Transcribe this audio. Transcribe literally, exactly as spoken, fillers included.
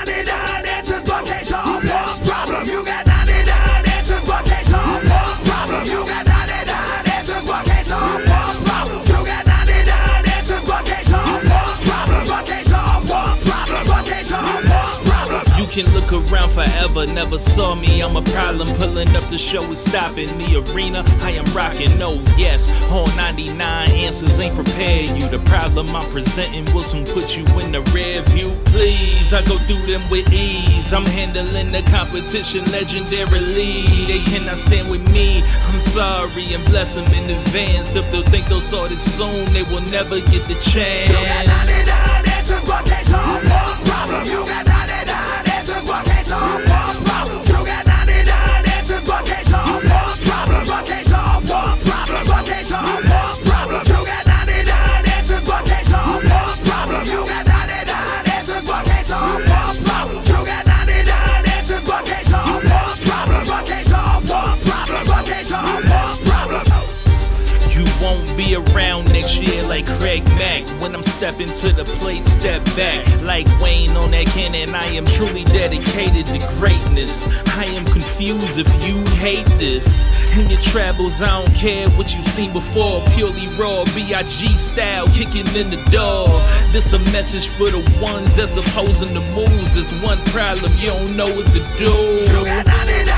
ninety-nine answers, but can't solve one problem. You got ninety-nine answers, but can't solve one problem. You got ninety-nine answers, but can't solve one problem. You got ninety-nine answers, but can't solve one problem. But can't solve one problem. But can't solve one problem. You can look around forever, never saw me, I'm a problem. Pulling up the show is stopping the arena, I am rocking, no yes. All ninety-nine answers ain't prepared you. The problem I'm presenting will soon put you in the rear view. Please, I go through them with ease. I'm handling the competition legendarily. They cannot stand with me, I'm sorry and bless them in advance. If they'll think they'll sort it soon, they will never get the chance. You got ninety-nine answers, but can't solve one problem. You got ninety-nine answers, but can't solve one problem. You got ninety-nine answers, but can't solve one problem. But can't solve one problem. But can't solve one problem. You got ninety-nine answers, but can't solve one problem. You got ninety-nine answers, but can't solve one problem. You got ninety-nine answers, but can't solve one problem. But can't solve one problem. But can't solve one problem. You won't be around next year like Craig Mack. When I'm stepping to the plate, step back. Like Wayne on that cannon, I am truly dedicated to greatness. I am confused if you hate this. In your travels, I don't care what you've seen before. Purely raw, B I G style, kicking in the door. This a message for the ones that's opposing the moves. There's one problem, you don't know what to do. You got ninety-nine